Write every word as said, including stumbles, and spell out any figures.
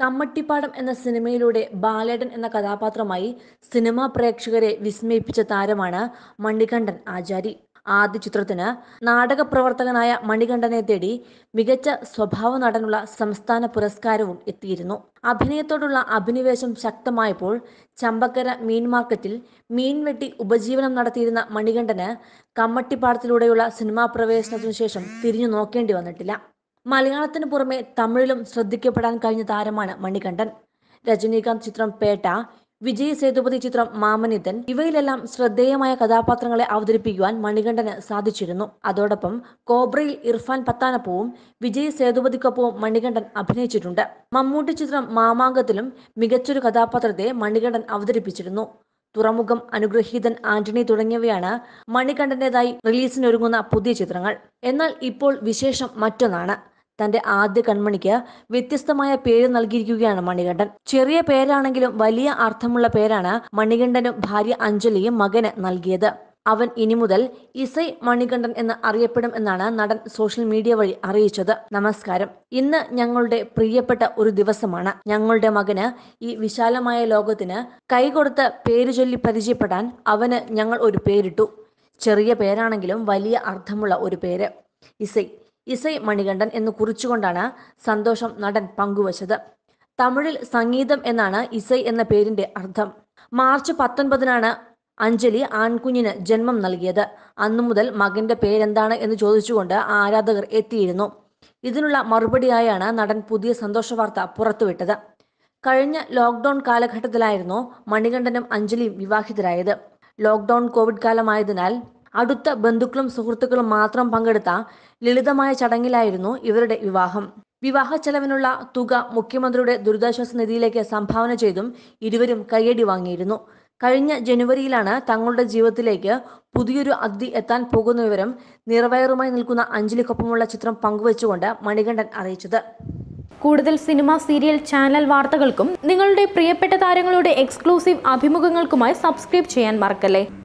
കമ്മട്ടിപ്പാടം എന്ന സിനിമയിലൂടെ ബാലേട്ടൻ എന്ന കഥാപാത്രമായി സിനിമാ പ്രേക്ഷകരെ വിസ്മയിപ്പിച്ച താരമാണ് മണികണ്ഠൻ ആചാരി. ആദ്യ ചിത്രത്തിന് നാടകപ്രവർത്തകനായ മണികണ്ഠനെ തേടി മികച്ച സ്വഭാവ നടനുള്ള സംസ്ഥാന പുരസ്കാരവും എത്തിയിരുന്നു. അഭിനയത്തോടുള്ള അഭിനിവേശം ശക്തമായപ്പോൾ ചമ്പക്കര മീൻ മാർക്കറ്റിൽ മീൻ വെട്ടി ഉപജീവനം നടത്തിയിരുന്ന മണികണ്ഠന് കമ്മട്ടിപ്പാടത്തിലൂടെയുള്ള സിനിമാ പ്രവേശനത്തിനു ശേഷം തിരിഞ്ഞു നോക്കേണ്ടി വന്നിട്ടില്ല. മലയാളത്തിന് പുറമെ തമിഴിലും ശ്രദ്ധിക്കപ്പെടാൻ കഴിഞ്ഞ താരമാണ് മണികണ്ഠൻ. രജനീകാന്ത് ചിത്രം പേട്ട, വിജയ് സേതുപതി ചിത്രം മാമനിതൻ ഇവയിലെല്ലാം ശ്രദ്ധേയമായ കഥാപാത്രങ്ങളെ അവതരിപ്പിക്കുവാൻ മണികണ്ഠന് സാധിച്ചിരുന്നു. അതോടൊപ്പം കോബ്രയിൽ ഇർഫാൻ പത്താനപ്പവും വിജയ് സേതുപതിക്കൊപ്പവും മണികണ്ഠൻ അഭിനയിച്ചിട്ടുണ്ട്. മമ്മൂട്ടി ചിത്രം മാമാങ്കത്തിലും മികച്ചൊരു കഥാപാത്രത്തെ മണികണ്ഠൻ അവതരിപ്പിച്ചിരുന്നു. തുറമുഖം, അനുഗ്രഹീതൻ, ആന്റണി തുടങ്ങിയവയാണ് മണികണ്ഠന്റേതായി റിലീസിനൊരുങ്ങുന്ന പുതിയ ചിത്രങ്ങൾ. എന്നാൽ ഇപ്പോൾ വിശേഷം മറ്റൊന്നാണ്. തന്റെ ആദ്യ കൺമണിക്ക് വ്യത്യസ്തമായ പേര് നൽകിയിരിക്കുകയാണ് മണികണ്ഠൻ. ചെറിയ പേരാണെങ്കിലും വലിയ അർത്ഥമുള്ള പേരാണ് മണികണ്ഠനും ഭാര്യ അഞ്ജലിയും മകന് നൽകിയത്. അവൻ ഇനി മുതൽ ഇസൈ മണികണ്ഠൻ എന്ന് അറിയപ്പെടും എന്നാണ് നടൻ സോഷ്യൽ മീഡിയ വഴി അറിയിച്ചത്. നമസ്കാരം, ഇന്ന് ഞങ്ങളുടെ പ്രിയപ്പെട്ട ഒരു ദിവസമാണ്. ഞങ്ങളുടെ മകന് ഈ വിശാലമായ ലോകത്തിന് കൈകൊടുത്ത് പേര് ചൊല്ലി പരിചയപ്പെടാൻ അവന് ഞങ്ങൾ ഒരു പേരിട്ടു. ചെറിയ പേരാണെങ്കിലും വലിയ അർത്ഥമുള്ള ഒരു പേര്, ഇസൈ ഇസൈ മണികണ്ഠൻ എന്ന് കുറിച്ചുകൊണ്ടാണ് സന്തോഷം നടൻ പങ്കുവച്ചത്. തമിഴിൽ സംഗീതം എന്നാണ് ഇസൈ എന്ന പേരിന്റെ അർത്ഥം. മാർച്ച് പത്തൊൻപതിനാണ് അഞ്ജലി ആൺകുഞ്ഞിന് ജന്മം നൽകിയത്. അന്നു മുതൽ മകന്റെ പേരെന്താണ് എന്ന് ചോദിച്ചുകൊണ്ട് ആരാധകർ എത്തിയിരുന്നു. ഇതിനുള്ള മറുപടിയായാണ് നടൻ പുതിയ സന്തോഷ വാർത്ത പുറത്തുവിട്ടത്. കഴിഞ്ഞ ലോക്ക്ഡൌൺ കാലഘട്ടത്തിലായിരുന്നു മണികണ്ഠനും അഞ്ജലിയും വിവാഹിതരായത്. ലോക്ക്ഡൌൺ കോവിഡ് കാലമായതിനാൽ അടുത്ത ബന്ധുക്കളും സുഹൃത്തുക്കളും മാത്രം പങ്കെടുത്ത ലളിതമായ ചടങ്ങിലായിരുന്നു ഇവരുടെ വിവാഹം. വിവാഹ ചെലവിനുള്ള തുക മുഖ്യമന്ത്രിയുടെ ദുരിതാശ്വാസ നിധിയിലേക്ക് സംഭാവന ചെയ്തും ഇരുവരും കയ്യടി വാങ്ങിയിരുന്നു. കഴിഞ്ഞ ജനുവരിയിലാണ് തങ്ങളുടെ ജീവിതത്തിലേക്ക് പുതിയൊരു അതിഥി എത്താൻ പോകുന്ന വിവരം നിറവയറുമായി നിൽക്കുന്ന അഞ്ജലിക്കൊപ്പമുള്ള ചിത്രം പങ്കുവച്ചുകൊണ്ട് മണികണ്ഠൻ അറിയിച്ചത്. കൂടുതൽ സിനിമ, സീരിയൽ, ചാനൽ വാർത്തകൾക്കും നിങ്ങളുടെ പ്രിയപ്പെട്ട താരങ്ങളുടെ എക്സ്ക്ലൂസീവ് അഭിമുഖങ്ങൾക്കുമായി സബ്സ്ക്രൈബ് ചെയ്യാൻ മറക്കല്ലേ.